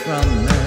from me.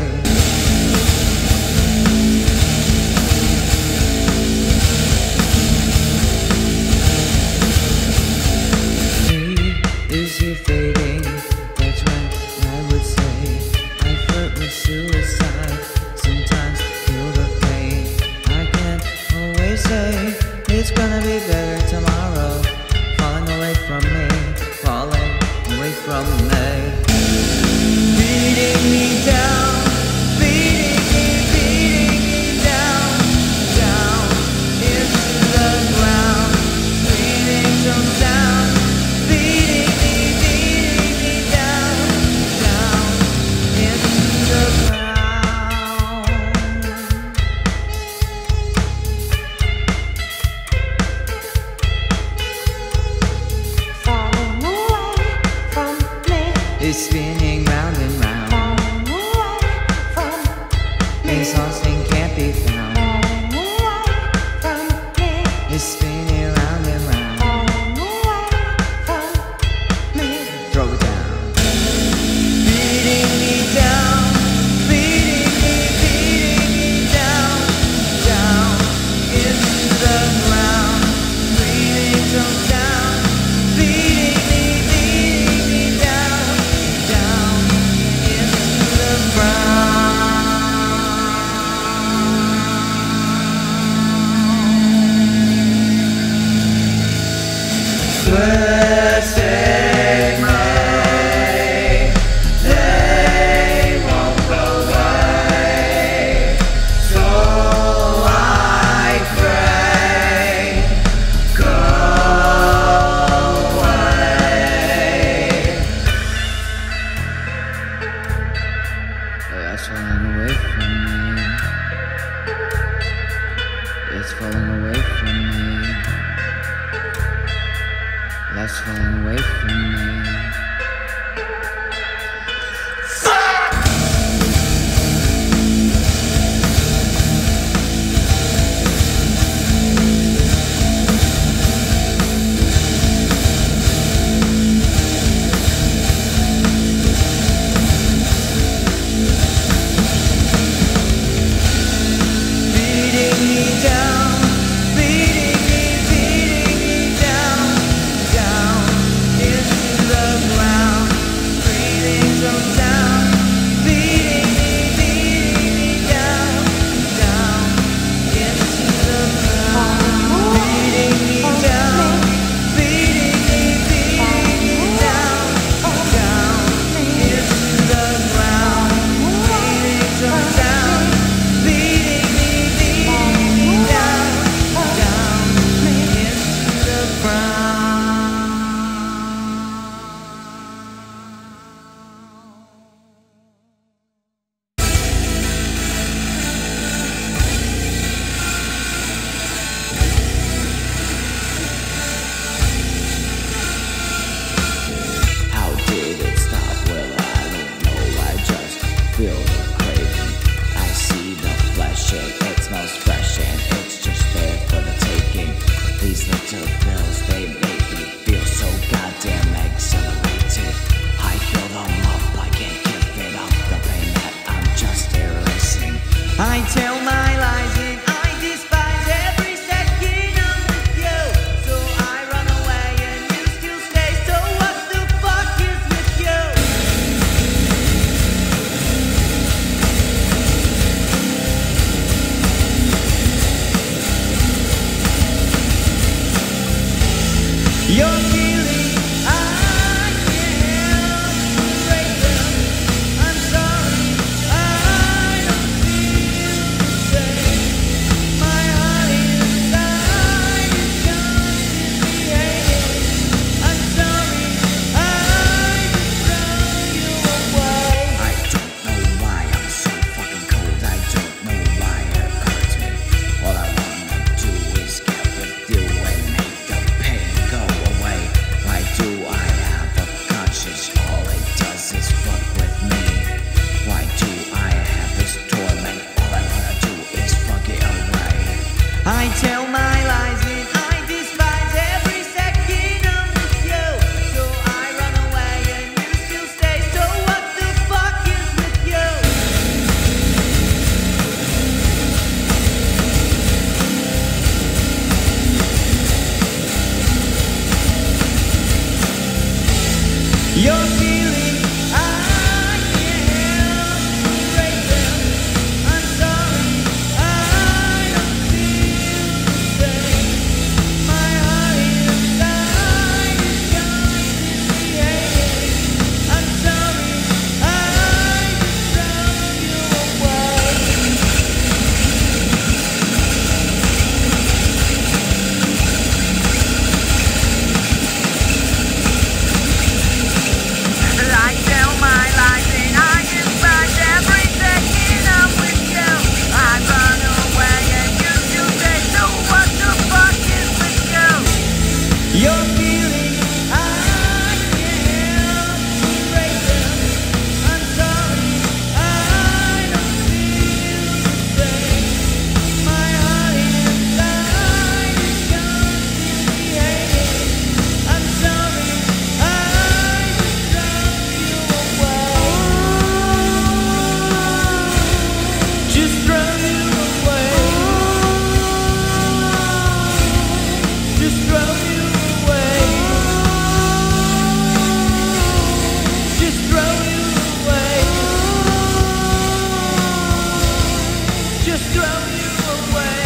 Is he fading? That's when I would say I flirt with suicide. Sometimes feel the pain. I can't always say it's gonna be better tomorrow. Falling away from me, falling away from me. Beating me down, beating me down, down into the ground. Breathing some down, beating me down, down into the ground. Falling away from me. It's spinning round and round. Falling away from me. Exhausting can't be found. Falling away from me. It's spinning round and round. Falling away from me. Throw it down. Beating me down, beating me down, down into the ground. Breathing some down, beating me down, down into the ground. Let's take my they won't go away. So I pray, go away. That's falling away from me. It's falling away from me. That's falling away from me. Beating me down, beating me down, down into the ground. Breathing some down, beating me down, down into the ground. Beating me down, beating me down, down into the ground. Breathing some down, beating me down, down into the ground. How did it stop? Well, I don't know. I just feel the craving. I see the flesh and it smells fresh and it's just there for the taking. These little pills, they make me feel so goddamn exhilarated. I fill them up, I can't give it up. The pain that I'm just erasing. I tell my lies and I despise every second I'm with you. So I run away and you still stay. So what the fuck is with you? You're feeling I can't break them. I'm sorry, I don't feel the same. My heart inside is constantly aching. I'm sorry, I just throw you away. I don't know why I'm so fucking cold. I don't know why it hurts me. All I wanna do is get with you and make the pain go away. Why do I have a conscience? All it does is fuck with me. Why do I have this torment? All I wanna do is fuck it away. I tell my lies and I despise every second I'm with you. So I run away and you still stay. So what the fuck is with you? Your feeling, I can't erase them. I'm sorry, I don't feel the same. My heart inside is constantly aching. I'm sorry, I just throw you away. I tell my lies and I despise every second I'm with you. I run away and you do this, so what the fuck is with you? Your feeling, I can't erase them. I'm sorry, I don't feel the same. My heart inside is constantly aching. I'm sorry, I just throw you away. Just throw you away. Just throw you away. Just throw you away. Just throw you away.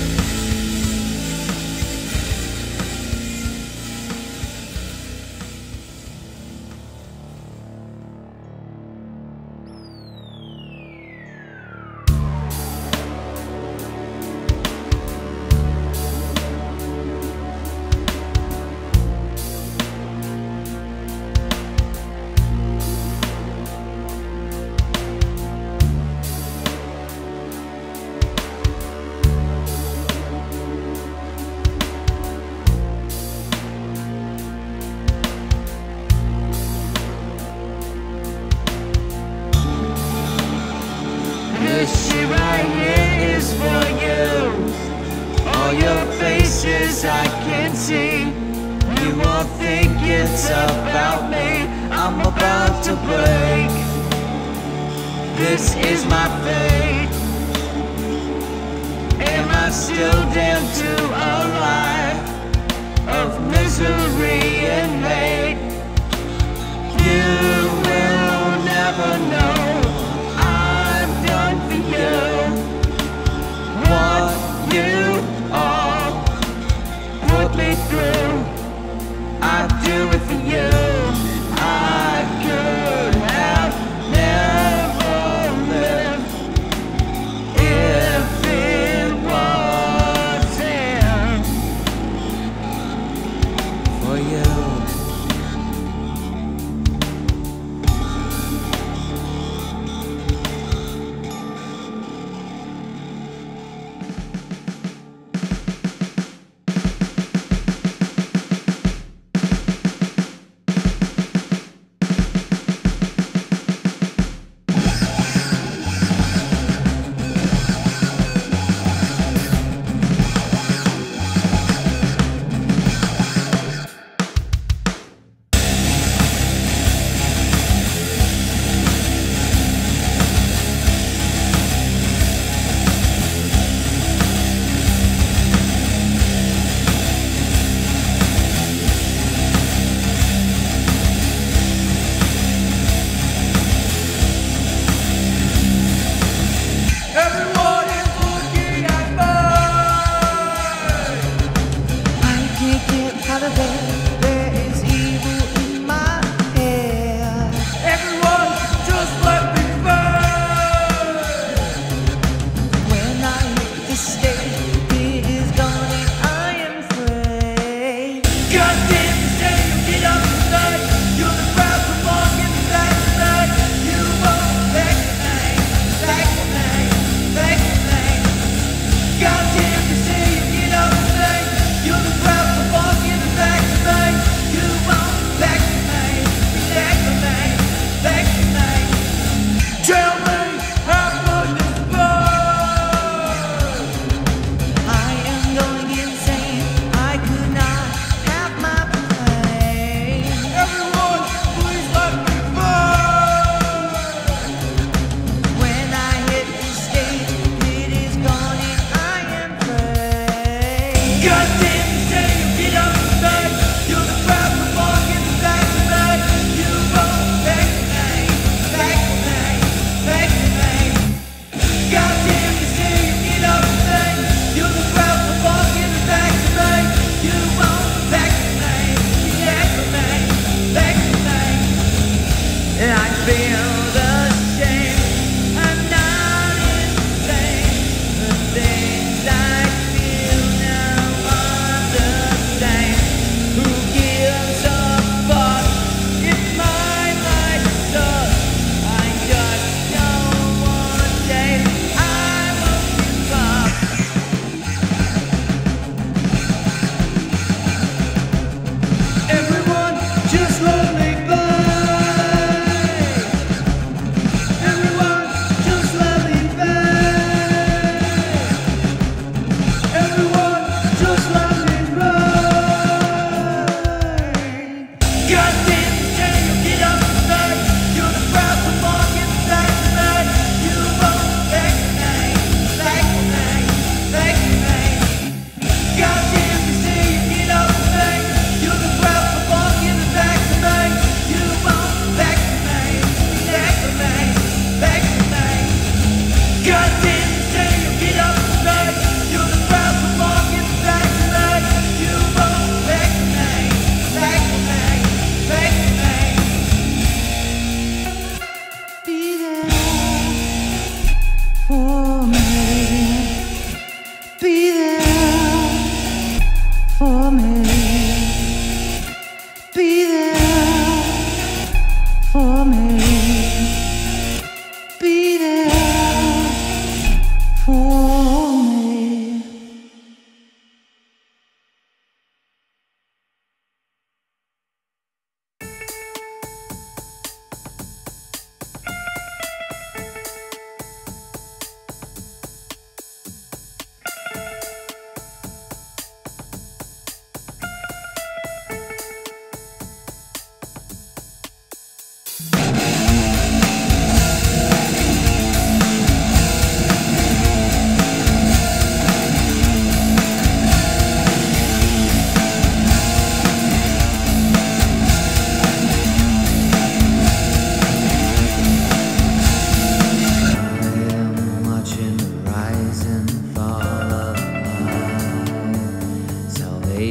This shit right here is for you. All your faces I can see. You all think it's about me. I'm about to break. This is my fate. Am I still damned to a life of misery and hate? You will never know. I'm done for you. What you all put me through, I'd do it for you. I could have never lived if it wasn't for you.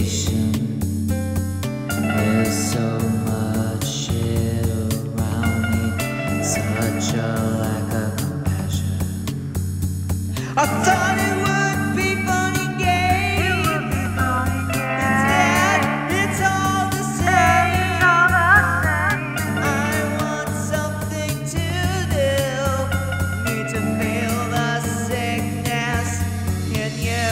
station. There's so much shit around me, such a lack of compassion. I thought it would be fun and game. Instead, it's all the same. I want something to do. Need to feel the sickness in you.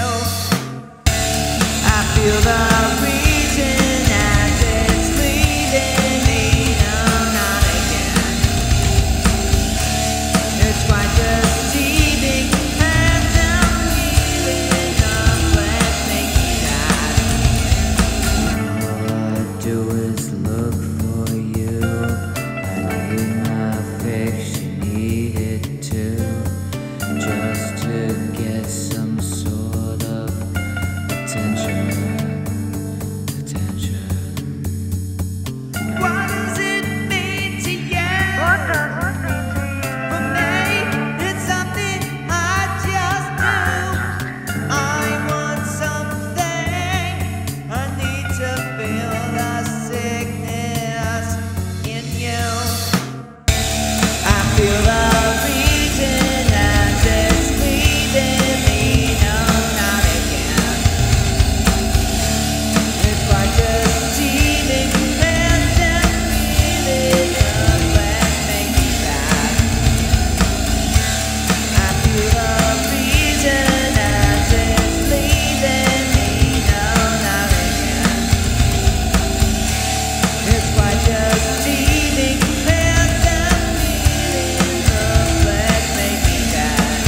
I feel the reason as it's leaving me. No, not again. It's quite deceiving, and I'm feeling the flesh make me die. All I do is look for you. I need my fix, you need it too. Just to get some sort of attention. What does it mean to you? For me, it's something I just do. I want something. I need to feel the sickness in you. I feel the reason as it's leaving me. No, not again. It's quite deceiving, and I'm feeling the flesh make me bad. I feel the reason as it's leaving me. No, not again. It's quite deceiving, and I'm feeling the flesh make me bad.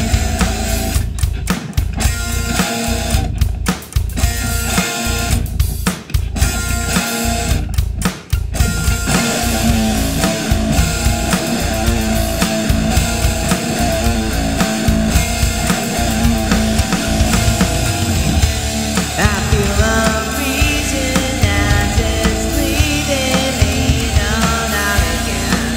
I feel the reason as it's leaving me. No, not again.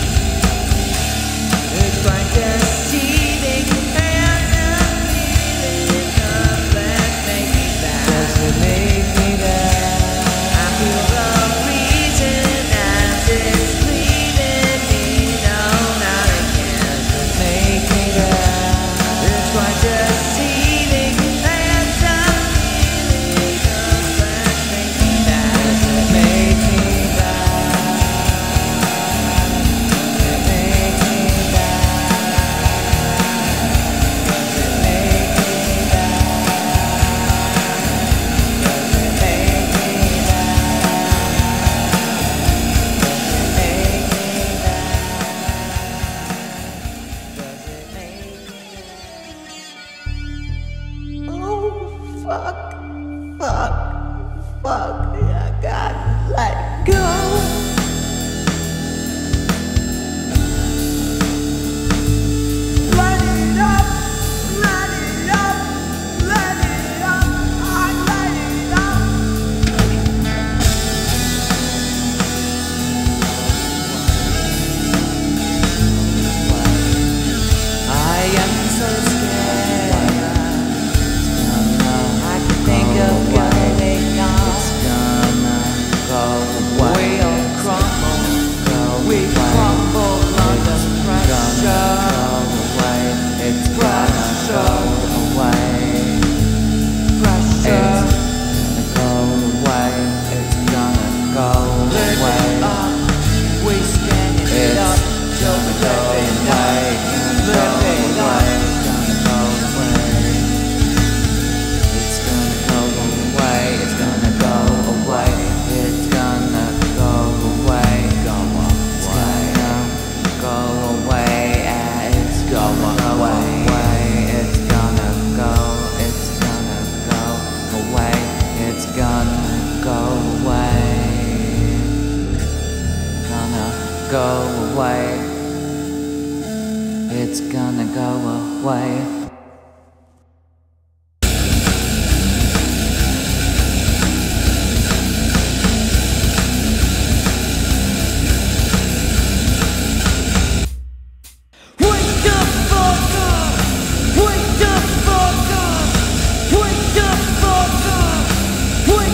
It's quite deceiving, and I'm feeling the flesh make me bad. Does it make me bad? I feel the reason as it's leaving me. No, not again. Make me bad. It's quite deceiving, and I'm feeling the flesh make me bad. Make me bad. Make me Oh, fuck, I gotta let go. Let it up, let it up, let it up, I let it up. I am so scared. I can think of getting off. It's gonna go away. We all crumble, Go we away. crumble under It's pressure. gonna go away. It's gonna go away. Pressure. It's gonna go away. It's gonna go Live away. it up, we stand it It's up, till we gonna go live it away. up, live it up. It's gonna go away. It's gonna go away. It's gonna go away. It's gonna go away. Go away. It's gonna go away. It's going away. It's gonna go. It's gonna go away. It's gonna go away. Gonna go away. It's gonna go away. Wake the fuck up!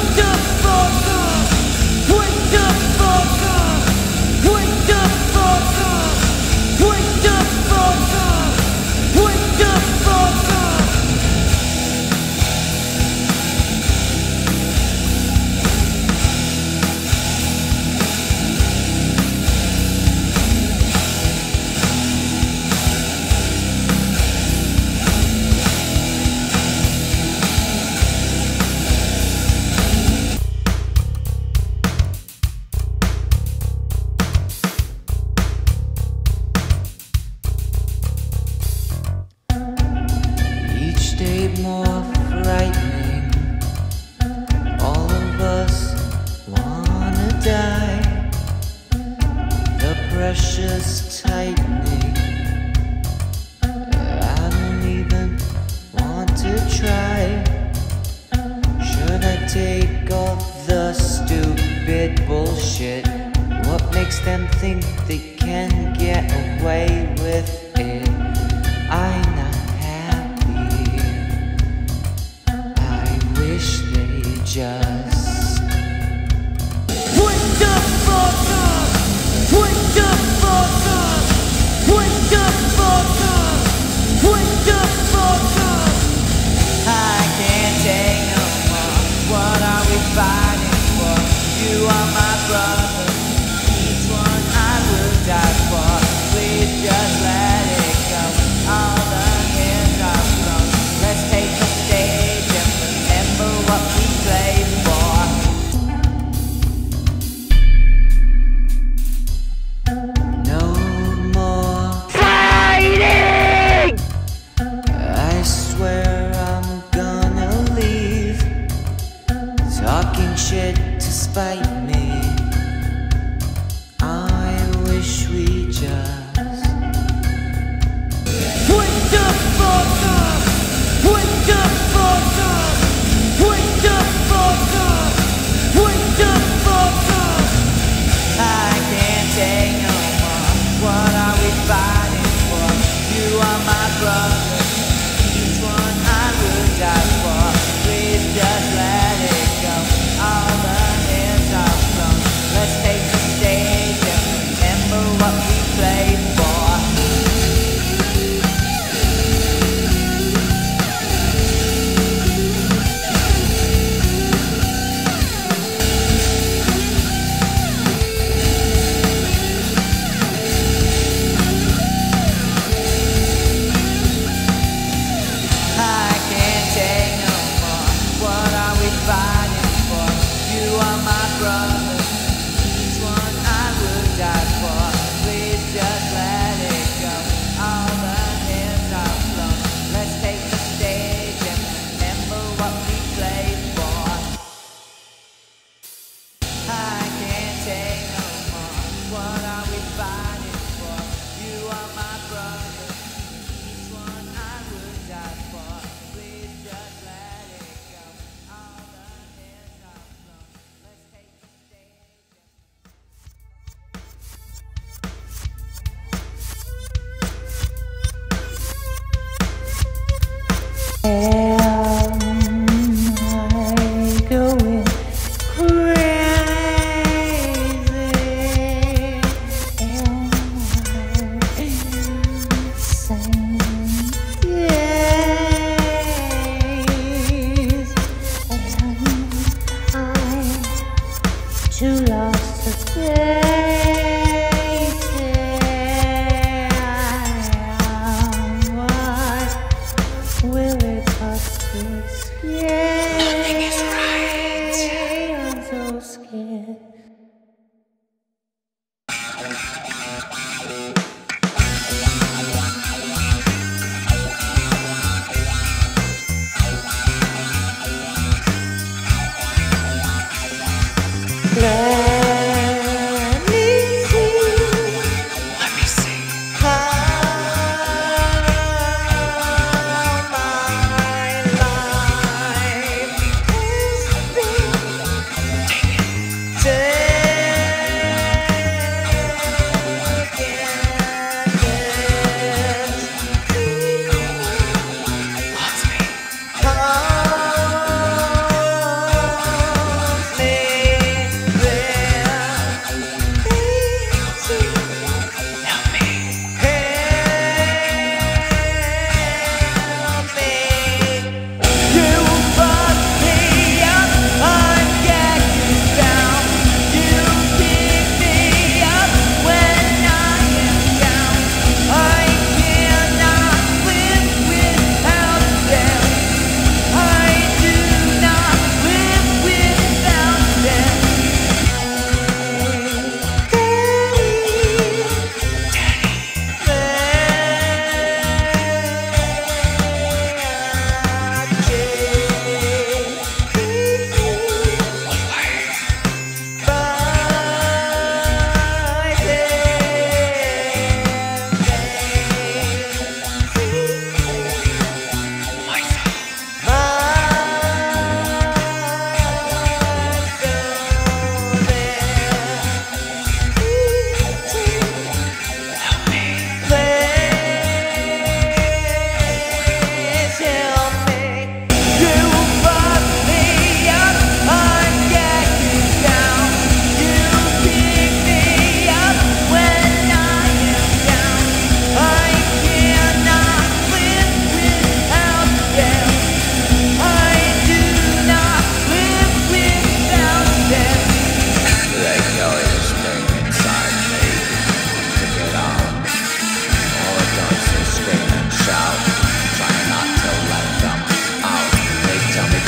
them think they can get away with it. I'm not happy. I wish they just Put the fuck up! Put the fuck up! Put the fuck up! Put the fuck up! I can't take no more. What are we fighting for? You are my brother. Each one I will die for. Please just let it go. All the hands are thrown. Let's take the stage and remember what we played for. No more fighting! I swear I'm gonna leave. Talking shit to spite me. I wish we just Put the fuck up! Put the fuck up! Put the fuck up! Put the fuck up! I can't take no more. What are we fighting for? You are my brother. Each one I will die for. Please just let it go. All the hands are thrown. Let's take the stage and remember what we played for. I can't take no more. What are we fighting for? You are my brother. Each one I will die for. Please just let it go. All the hands are flown. Let's take the stage and remember what we played for. I can't take no more. What are we fighting for? You are my brother. Each one I will die for. Please just let it go. All the hands are flown. Let's take the stage. Going too lost to face it. What will it cost to escape? Nothing is right. I'm so scared. Let me see how my life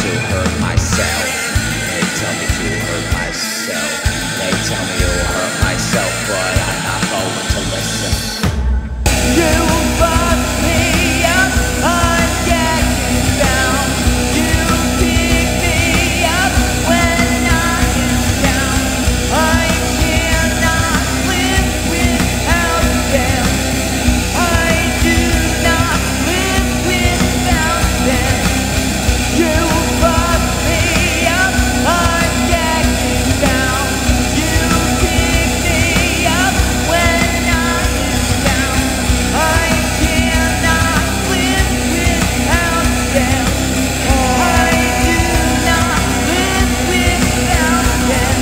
to hurt myself. They tell me to hurt myself. They tell me to hurt myself, but I'm not going to listen. You fuck me up, I'm getting down. You pick me up when I am down. I cannot live without them. I do not live without them. You fuck me up, I'm getting down. You pick me up when I am down. I cannot live without them. I do not live without them.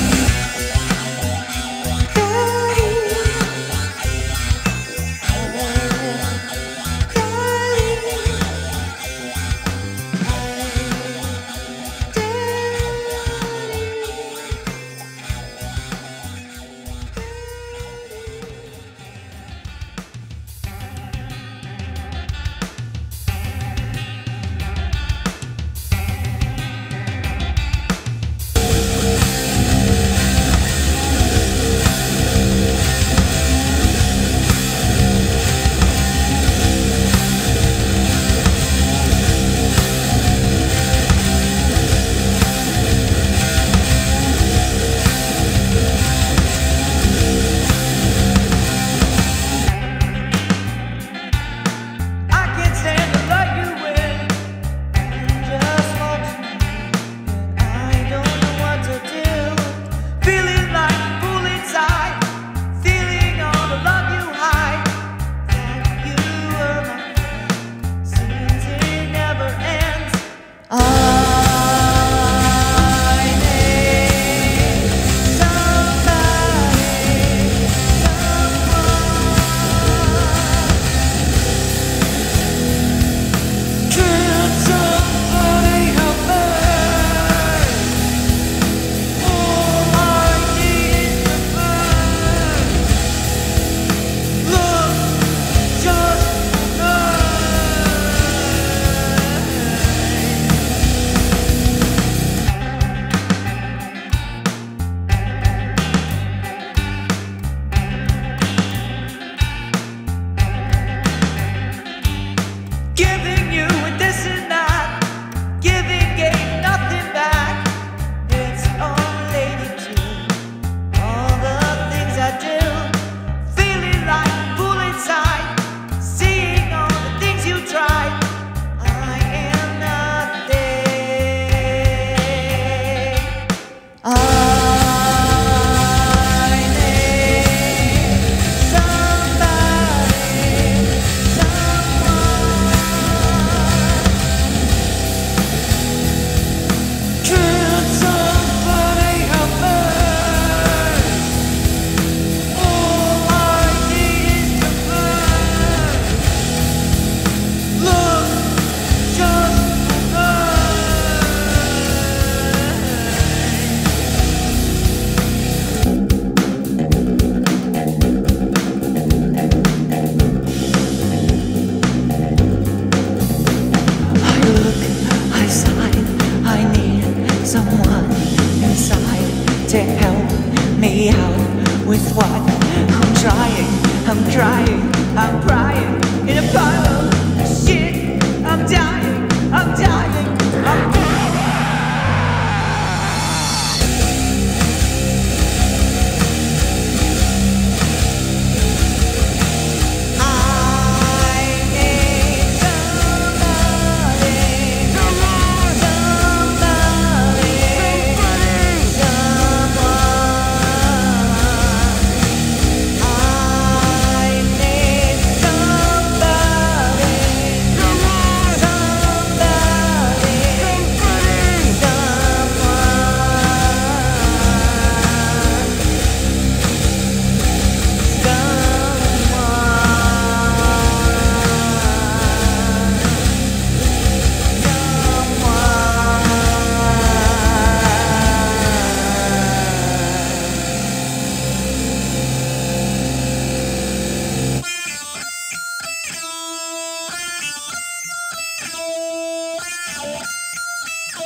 I can't stand to let you in. Just wants me. I don't know what to do. Feeling like a fool inside. Feeling all the love you hide. That you were my friend. Seems it never ends. I need somebody, Can somebody help me? All I need is the love, just giving you a this and that, giving gave nothing back. It's all related to all the things I do. Feeling like a fool inside, seeing all the things you tried. I am nothing. I need somebody, someone. Can somebody help me? All I need is the love, just I look, I sigh, I need someone inside to help me out with what I'm trying, I'm crying, I'm crying in a pile of shit. I'm dying, I'm dying, I'm dying. I need somebody, somebody, someone. I need somebody,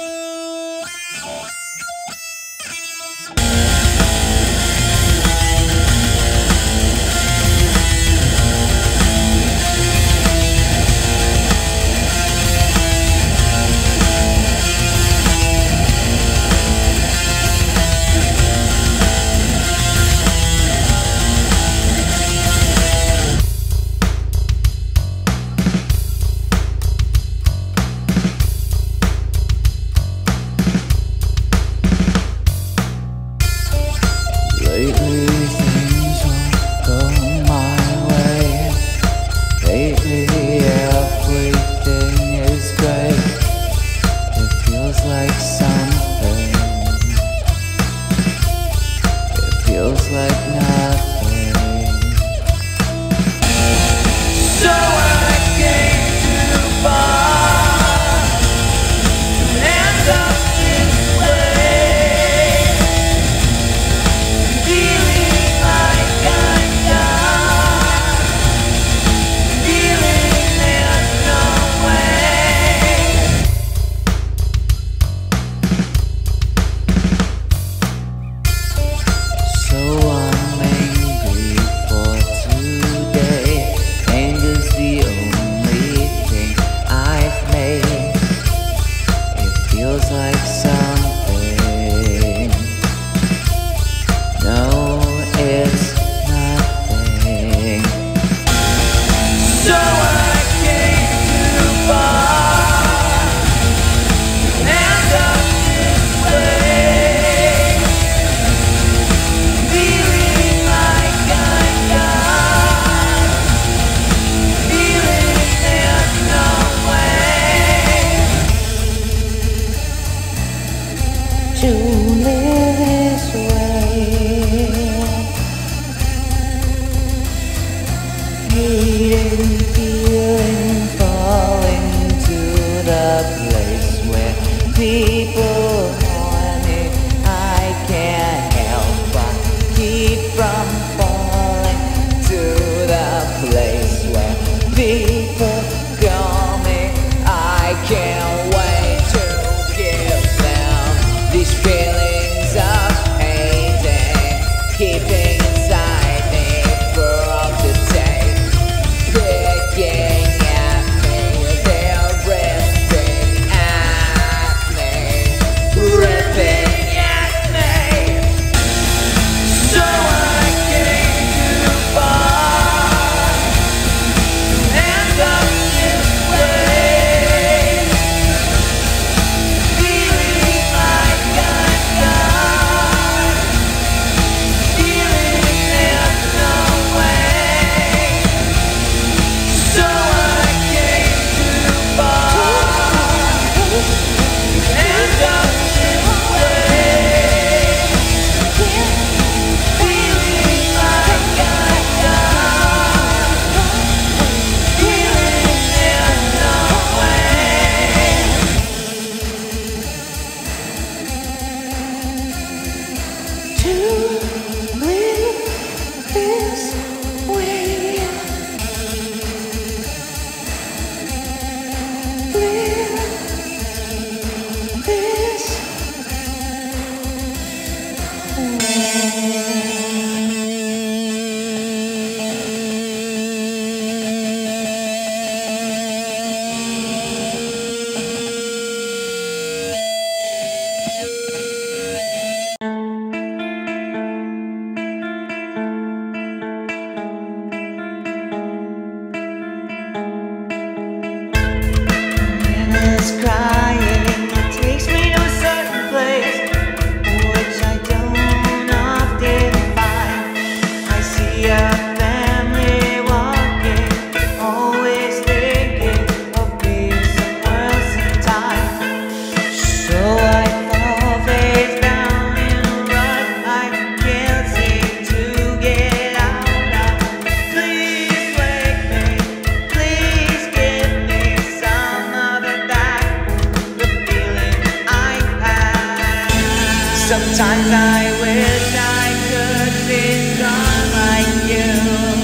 Sometimes I wish I could be strong like you.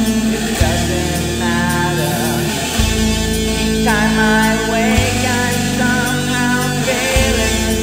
It doesn't matter. Each time I wake, I'm somehow feeling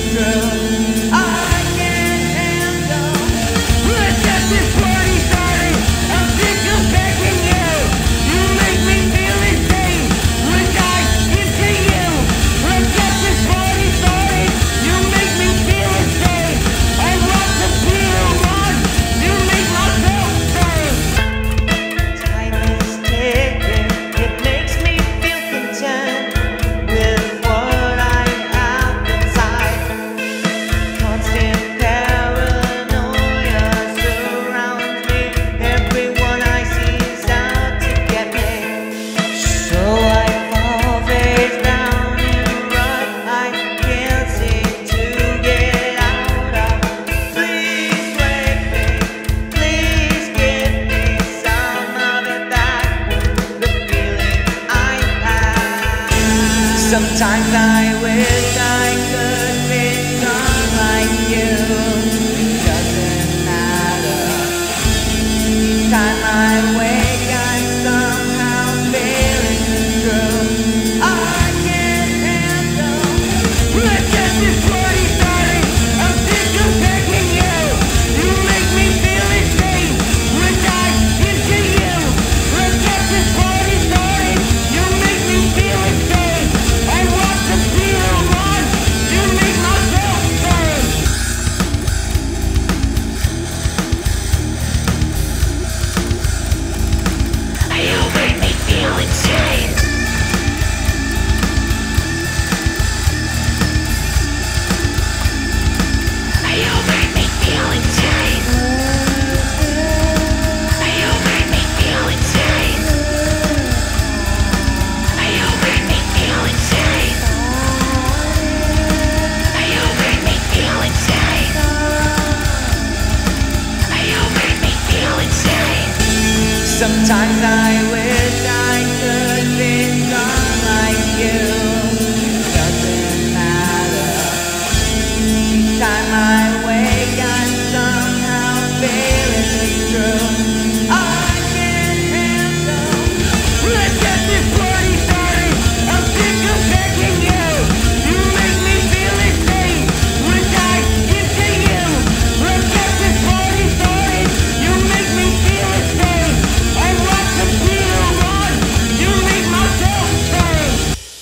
Sometimes I wish I could be strong like you. Doesn't matter. Each time I wake, I'm somehow feeling it's true. I can't handle. Let's get this party started. I'm sick of begging you. You make me feel insane when I get to you. Let's get this party started. You make me feel insane. I want to feel on. You make myself insane.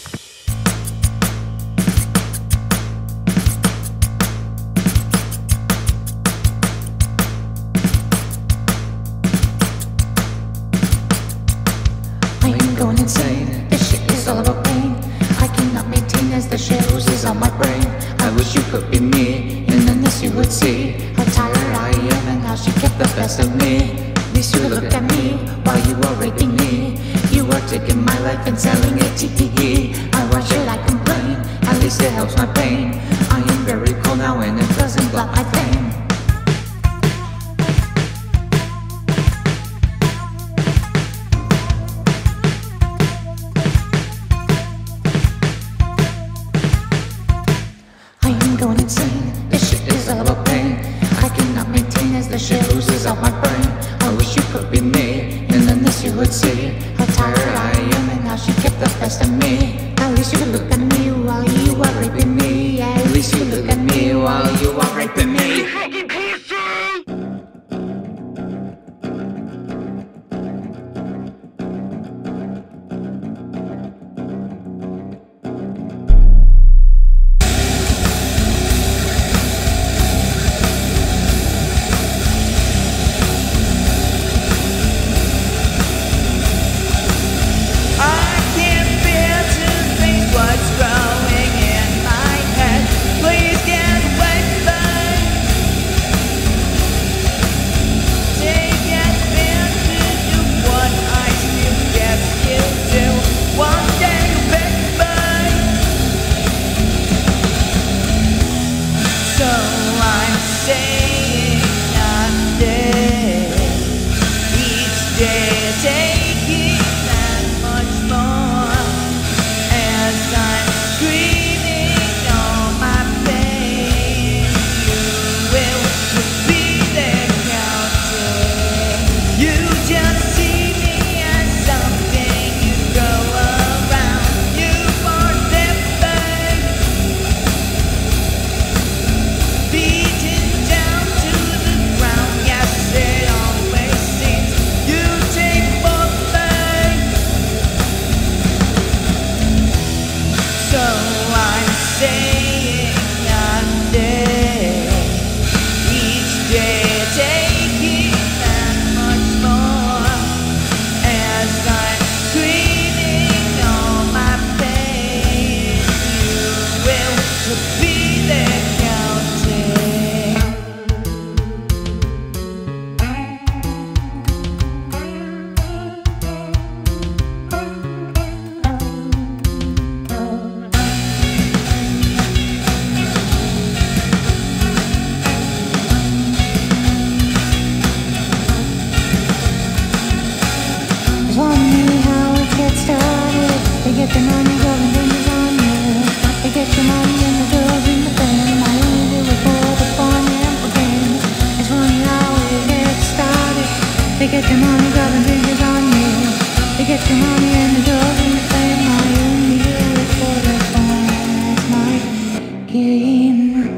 I am going insane. This shit is all about pain. I cannot maintain as the shit oozes on my brain. I wish you could be me, and then this you would see how tired I am and how she kept the best of me. At least you look at me while you are raping me. You are taking my life and selling it TPE. Why should I complain? At least it helps my pain. I am very cold now and it doesn't block my flame. I am going insane. This shit is all about pain. I cannot maintain as the shit oozes out my brain. I wish you could be me, and then this you would see how tired I am and how she kept the best of me. At least you could look at me while you are raping me. At least you look at me while you are raping me. Fucking pussy! I can't bear to think what's growing in my head. Please get away from me. Take advantage of what I still get you do. One day you'll pick me. So I'm saying nothing. Each day taking that much more as I'm screaming all my pain. You will be there counting. You just see me as something you throw around. You forget me. Beaten down to the ground. Yes, it always seems you take more pain. So I'm saying nothing. Each day taking that much more as I'm screaming all my pain. You will be there counting. Just wanna know how it gets started. They get the money, going fingers on you. They get your money and the girls in the fame. I only do it for the fun and for games. Just wanna know how it gets started. They get your money, grabbing fingers on you. They get your money and the girls in the fame. I only do it for the fun. That's my game.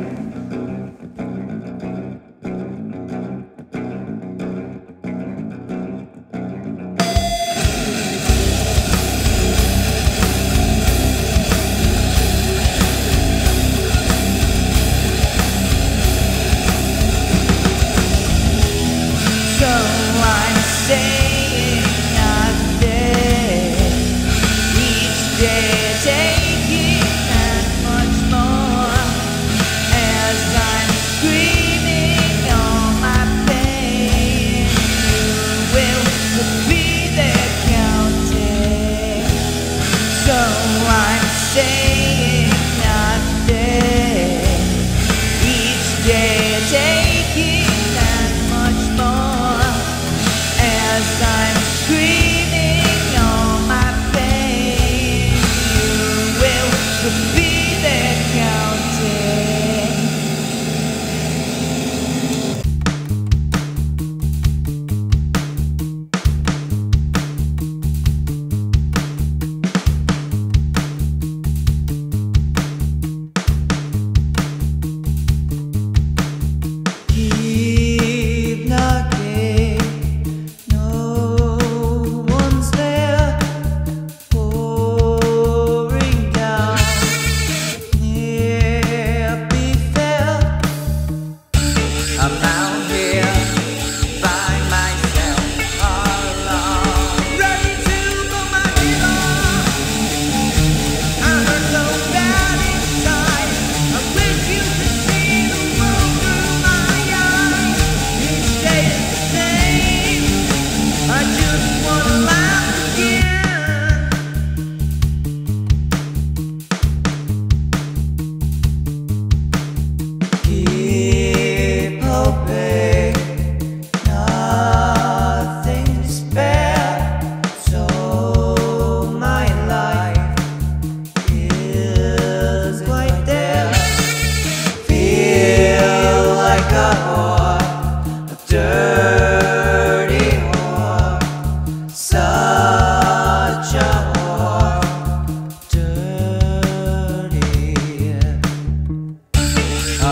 So I'm saying nothing. Each day taking that much more as I'm screaming all my pain. You will be there counting. So I'm saying nothing. Each day taking that much more as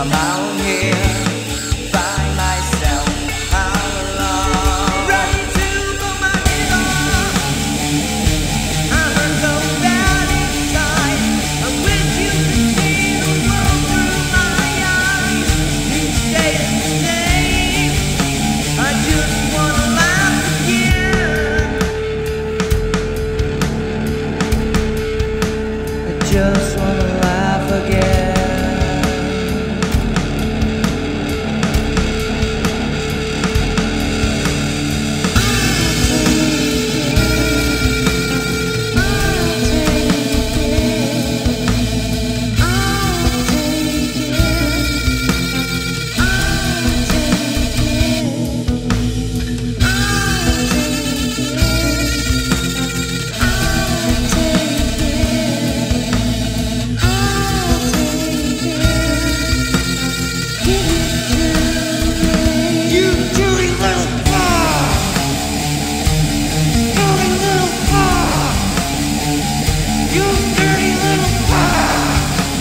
I'm out here by myself. How long? Ready to go my head off. I hurt so bad inside. I wish you could see the world through my eyes. You stay the same. I just wanna laugh again. I just wanna laugh again. You dirty little fuck! Dirty little fuck! You dirty little fuck!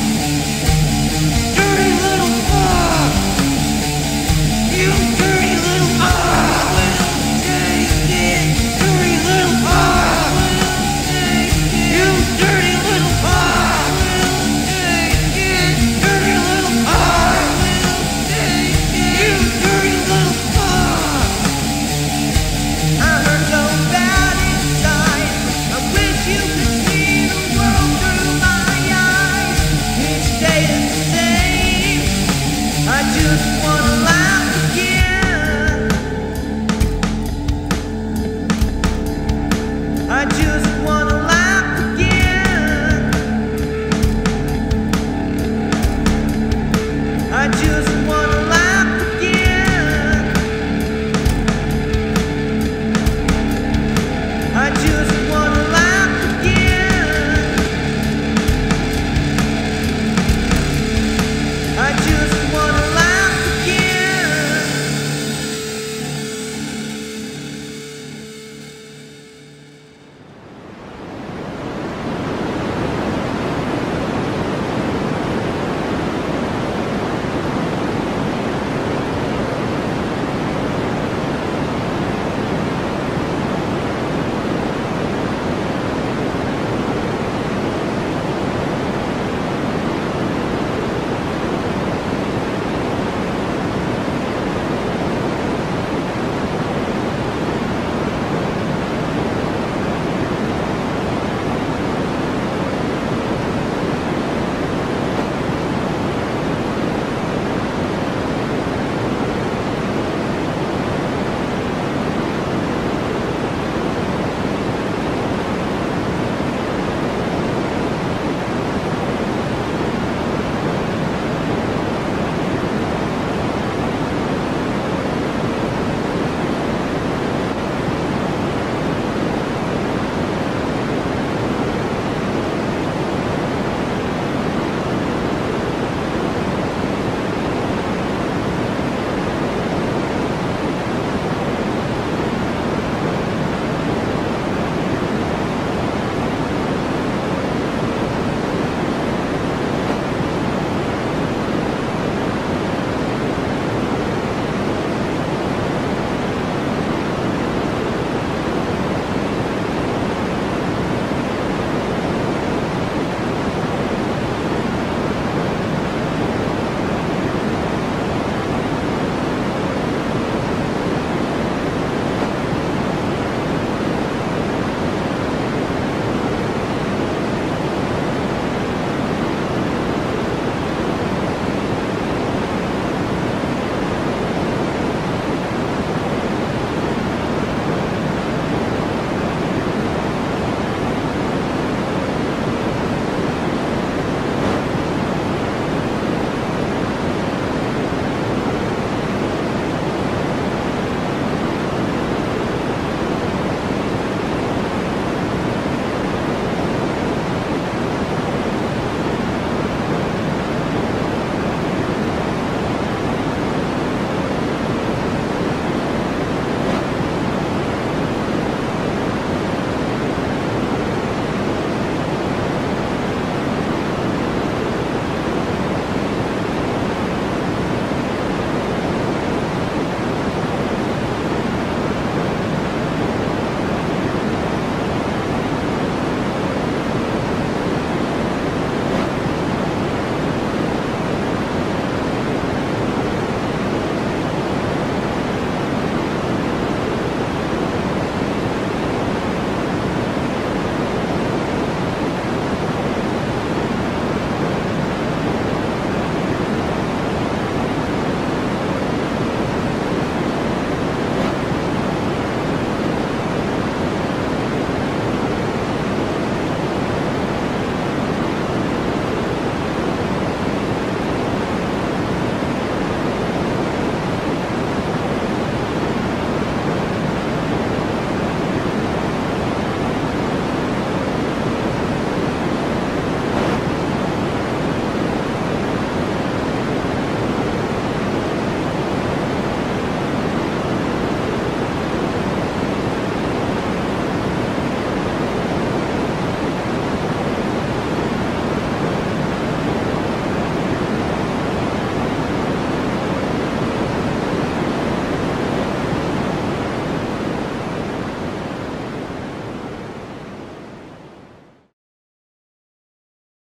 Dirty little fuck! You dirty little fuck! Take it! Dirty little fuck! You dirty little fuck! Take it! Dirty little fuck! You dirty little fuck! I hurt so bad inside. I wish you could see the world through my eyes. Each day the same. I just wanna laugh again. I just wanna laugh again. I just